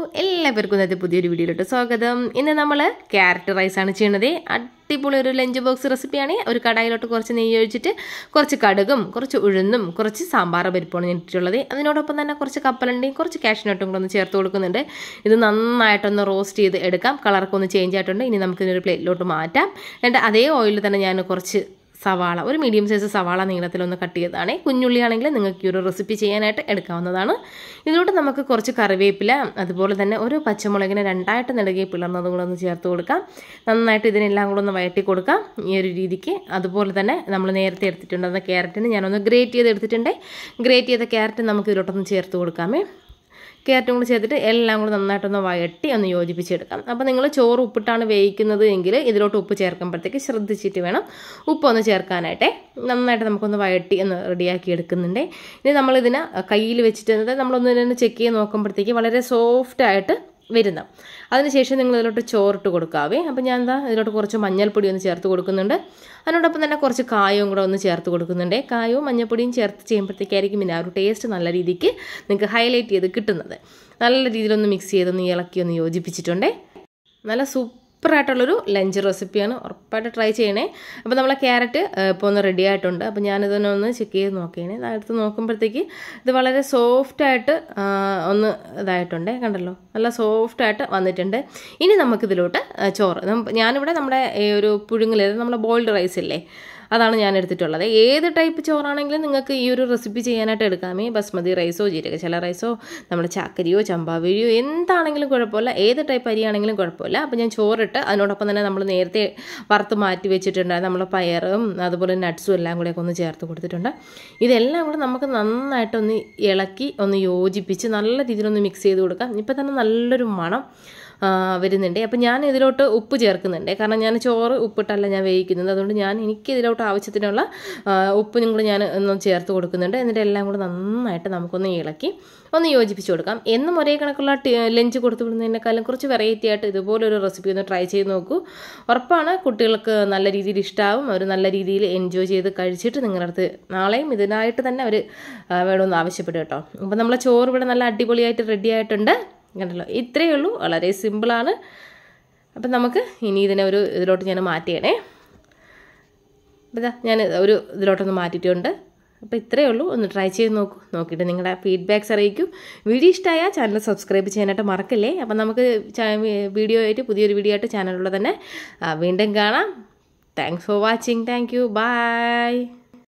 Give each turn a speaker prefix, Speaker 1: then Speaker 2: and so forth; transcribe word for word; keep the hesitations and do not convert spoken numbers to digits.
Speaker 1: എല്ലാവർക്കും ഇന്നത്തെ പുതിയൊരു വീഡിയോയിലോട്ട് സ്വാഗതം. ഇന്ന് നമ്മൾ ക്യാരറ്റ് റൈസാണ് ചെയ്യുന്നത്. അടിപൊളി ഒരു ലഞ്ച് ബോക്സ് റെസിപ്പിയാണ്. ഒരു കടായിലോട്ട് കുറച്ച് നെയ്യ് ഒഴിച്ചിട്ട് കുറച്ച് കടുകും കുറച്ച് ഉഴുന്നും കുറച്ച് സാമ്പാർ പരിപ്പാണ് ഞാൻ ഇട്ടിട്ടുള്ളത്. അതിനോടൊപ്പം തന്നെ കുറച്ച് കപ്പലണ്ടിയും കുറച്ച് കാഷ്നട്ടും കൂടെ ഒന്ന് ചേർത്ത് കൊടുക്കുന്നുണ്ട്. ഇത് നന്നായിട്ടൊന്ന് റോസ്റ്റ് ചെയ്ത് എടുക്കാം. കളറൊക്കെ ഒന്ന് ചേഞ്ച് ആയിട്ടുണ്ട്. ഇനി നമുക്കിതൊരു പ്ലേറ്റിലോട്ട് മാറ്റാം. എന്നിട്ട് അതേ ഓയിലിൽ തന്നെ ഞാൻ കുറച്ച് സവാള, ഒരു മീഡിയം സൈസ് സവാള നീളത്തിലൊന്ന് കട്ട് ചെയ്തതാണ്. കുഞ്ഞുള്ളിയാണെങ്കിൽ നിങ്ങൾക്ക് ഈ ഒരു റെസിപ്പി ചെയ്യാനായിട്ട് എടുക്കാവുന്നതാണ്. ഇതിലോട്ട് നമുക്ക് കുറച്ച് കറിവേപ്പില, അതുപോലെ തന്നെ ഒരു പച്ചമുളകിനെ രണ്ടായിട്ട് നെടുകെ പിളർന്നതും കൂടെ ഒന്ന് ചേർത്ത് കൊടുക്കാം. നന്നായിട്ട് ഇതിനെല്ലാം കൂടെ ഒന്ന് വഴറ്റി കൊടുക്കാം ഈ ഒരു രീതിക്ക്. അതുപോലെ തന്നെ നമ്മൾ നേരത്തെ എടുത്തിട്ടുണ്ടെന്ന ക്യാരറ്റിന് ഞാനൊന്ന് ഗ്രേറ്റ് ചെയ്ത് എടുത്തിട്ടുണ്ട്. ഗ്രേറ്റ് ചെയ്ത ക്യാരറ്റ് നമുക്ക് ഇതിലോട്ടൊന്ന് ചേർത്ത് കൊടുക്കാമേ. ക്യാരറ്റും കൂടി ചേർത്തിട്ട് എല്ലാം കൂടി നന്നായിട്ടൊന്ന് വഴറ്റി ഒന്ന് യോജിപ്പിച്ചെടുക്കാം. അപ്പോൾ നിങ്ങൾ ചോറ് ഉപ്പിട്ടാണ് വേവിക്കുന്നത് എങ്കിൽ ഇതിലോട്ട് ഉപ്പ് ചേർക്കുമ്പോഴത്തേക്ക് ശ്രദ്ധിച്ചിട്ട് വേണം ഉപ്പൊന്ന് ചേർക്കാനായിട്ടേ. നന്നായിട്ട് നമുക്കൊന്ന് വഴറ്റി ഒന്ന് റെഡിയാക്കി എടുക്കുന്നുണ്ട്. ഇനി നമ്മളിതിനെ കയ്യിൽ വെച്ചിട്ട് നമ്മളൊന്ന് ഇതിനെ ചെക്ക് ചെയ്ത് നോക്കുമ്പോഴത്തേക്ക് വളരെ സോഫ്റ്റായിട്ട് വരുന്ന. അതിനുശേഷം നിങ്ങൾ ഇതിലോട്ട് ചോറിട്ട് കൊടുക്കാവേ. അപ്പോൾ ഞാൻ എന്താ ഇതിലോട്ട് കുറച്ച് മഞ്ഞൾപ്പൊടി ഒന്ന് ചേർത്ത് കൊടുക്കുന്നുണ്ട്. അതിനോടൊപ്പം തന്നെ കുറച്ച് കായവും കൂടെ ഒന്ന് ചേർത്ത് കൊടുക്കുന്നുണ്ട്. കായവും മഞ്ഞൾപ്പൊടിയും ചേർത്ത് ചെയ്യുമ്പോഴത്തേക്കായിരിക്കും പിന്നെ ആ ഒരു ടേസ്റ്റ് നല്ല രീതിക്ക് നിങ്ങൾക്ക് ഹൈലൈറ്റ് ചെയ്ത് കിട്ടുന്നത്. നല്ല രീതിയിലൊന്ന് മിക്സ് ചെയ്തൊന്ന് ഇളക്കി ഒന്ന് യോജിപ്പിച്ചിട്ടുണ്ട്. നല്ല സൂപ്പറായിട്ടുള്ളൊരു ലഞ്ച് റെസിപ്പിയാണ്. ഉറപ്പായിട്ട് ട്രൈ ചെയ്യണേ. അപ്പോൾ നമ്മളെ ക്യാരറ്റ് ഇപ്പോൾ ഒന്ന് റെഡി ആയിട്ടുണ്ട്. അപ്പോൾ ഞാനിതൊന്ന് ഒന്ന് ചെക്ക് ചെയ്ത് നോക്കിയേ. അതെടുത്ത് നോക്കുമ്പോഴത്തേക്ക് ഇത് വളരെ സോഫ്റ്റായിട്ട് ഒന്ന് ഇതായിട്ടുണ്ട്. കണ്ടല്ലോ, നല്ല സോഫ്റ്റായിട്ട് വന്നിട്ടുണ്ട്. ഇനി നമുക്കിതിലോട്ട് ചോറ്, ഞാനിവിടെ നമ്മുടെ ഈ ഒരു പുഴുങ്ങൽ, നമ്മുടെ ബോയിൽഡ് റൈസ് ഇല്ലേ, അതാണ് ഞാൻ എടുത്തിട്ടുള്ളത്. ഏത് ടൈപ്പ് ചോറാണെങ്കിലും നിങ്ങൾക്ക് ഈ ഒരു റെസിപ്പി ചെയ്യാനായിട്ട് എടുക്കാമേ. ബസ്മതി റൈസോ ജീരകശാല റൈസോ നമ്മുടെ ചാക്കരിയോ ചമ്പാവരിയോ എന്താണെങ്കിലും കുഴപ്പമില്ല. ഏത് ടൈപ്പ് അരിയാണെങ്കിലും കുഴപ്പമില്ല. അപ്പോൾ ഞാൻ ചോറിട്ട് അതിനോടൊപ്പം തന്നെ നമ്മൾ നേരത്തെ വറുത്ത് മാറ്റി വെച്ചിട്ടുണ്ട് നമ്മൾ പയറും അതുപോലെ നട്ട്സും എല്ലാം കൂടെയൊക്കെ ഒന്ന് ചേർത്ത് കൊടുത്തിട്ടുണ്ട്. ഇതെല്ലാം കൂടെ നമുക്ക് നന്നായിട്ടൊന്ന് ഇളക്കി ഒന്ന് യോജിപ്പിച്ച് നല്ല രീതിയിലൊന്ന് മിക്സ് ചെയ്ത് കൊടുക്കാം. ഇപ്പം തന്നെ നല്ലൊരു മണം വരുന്നുണ്ട്. അപ്പം ഞാൻ ഇതിലോട്ട് ഉപ്പ് ചേർക്കുന്നുണ്ട്. കാരണം ഞാൻ ചോറ് ഉപ്പിട്ടല്ല ഞാൻ വേവിക്കുന്നത്. അതുകൊണ്ട് ഞാൻ എനിക്ക് ഇതിലോട്ട് ആവശ്യത്തിനുള്ള ഉപ്പ് നിങ്ങൾ ഞാൻ ഒന്ന് ചേർത്ത് കൊടുക്കുന്നുണ്ട്. എന്നിട്ട് എല്ലാം കൂടെ നന്നായിട്ട് നമുക്കൊന്ന് ഇളക്കി ഒന്ന് യോജിപ്പിച്ച് കൊടുക്കാം. എന്നും ഒരേ കണക്കുള്ള ലഞ്ച് കൊടുത്തു വിടുന്നതിനേക്കാളും കുറച്ച് വെറൈറ്റി ആയിട്ട് ഇതുപോലൊരു റെസിപ്പി ഒന്ന് ട്രൈ ചെയ്ത് നോക്കൂ. ഉറപ്പാണ് കുട്ടികൾക്ക് നല്ല രീതിയിൽ ഇഷ്ടമാവും. അവർ നല്ല രീതിയിൽ എൻജോയ് ചെയ്ത് കഴിച്ചിട്ട് നിങ്ങളുടെ അടുത്ത് നാളെയും ഇതിനായിട്ട് തന്നെ അവർ വേണമെന്ന് ആവശ്യപ്പെടും കേട്ടോ. അപ്പം നമ്മളെ ചോറ് ഇവിടെ നല്ല അടിപൊളിയായിട്ട് റെഡി ആയിട്ടുണ്ട്. കണ്ടല്ലോ, ഇത്രയേ ഉള്ളൂ. വളരെ സിമ്പിളാണ്. അപ്പം നമുക്ക് ഇനി ഇതിനെ ഒരു ഇതിലോട്ട് ഞാൻ മാറ്റിയണേ. ഇതാ ഞാൻ ഒരു ഇതിലോട്ടൊന്ന് മാറ്റിയിട്ടുണ്ട്. അപ്പോൾ ഇത്രയേ ഉള്ളൂ. ഒന്ന് ട്രൈ ചെയ്ത് നോക്കൂ. നോക്കിയിട്ട് നിങ്ങളുടെ ഫീഡ്ബാക്ക്സ് അറിയിക്കൂ. വീഡിയോ ഇഷ്ടമായാൽ ചാനൽ സബ്സ്ക്രൈബ് ചെയ്യാനായിട്ട് മറക്കല്ലേ. അപ്പം നമുക്ക് വീഡിയോ ആയിട്ട് പുതിയൊരു വീഡിയോ ആയിട്ട് ചാനലിലൂടെ തന്നെ വീണ്ടും കാണാം. Thanks for watching. Thank you. By.